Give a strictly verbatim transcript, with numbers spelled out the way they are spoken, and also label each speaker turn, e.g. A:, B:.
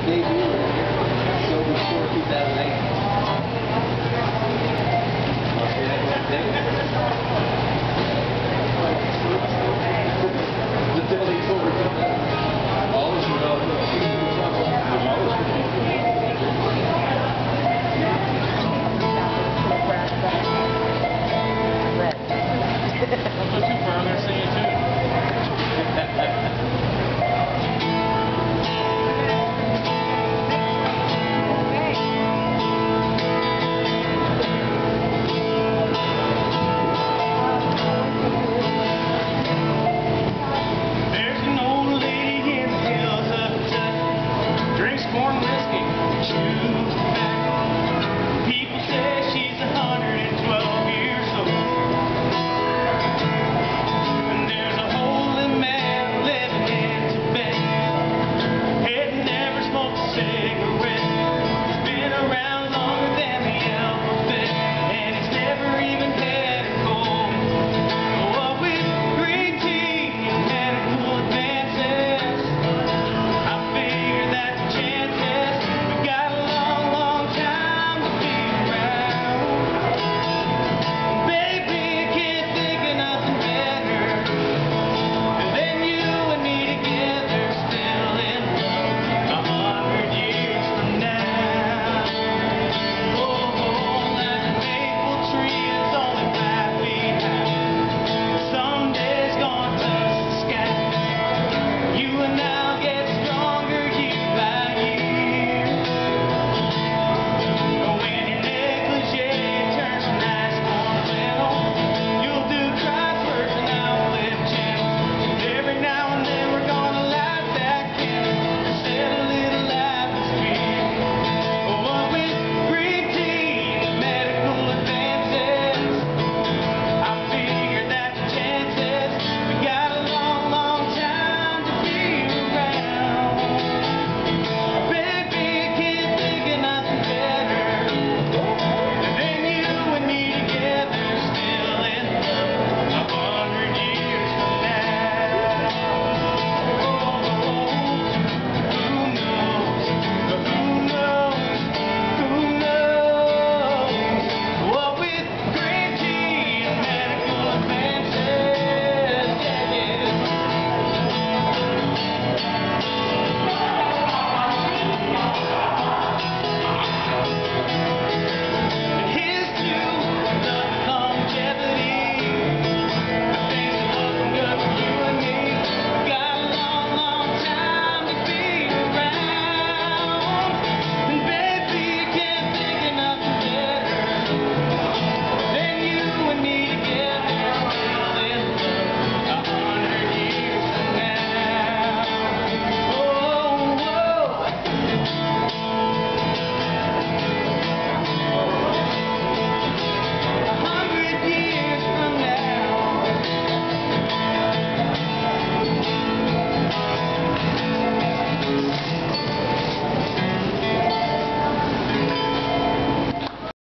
A: debut right here. Sobeys Tour two thousand eight. Want to see that one, David? The Philly Tour two thousand eight. Always were all the
B: Don't go too far, I'm going to sing it too. There's an old lady in the hills of Kentucky, drinks corn whiskey, chews tobacco.